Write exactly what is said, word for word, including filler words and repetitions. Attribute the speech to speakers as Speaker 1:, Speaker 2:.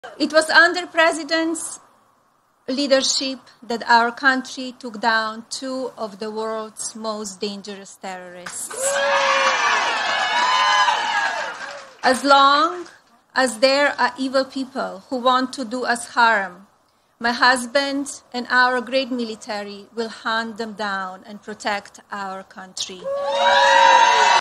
Speaker 1: It was under President's leadership that our country took down two of the world's most dangerous terrorists. As long as there are evil people who want to do us harm, my husband and our great military will hunt them down and protect our country.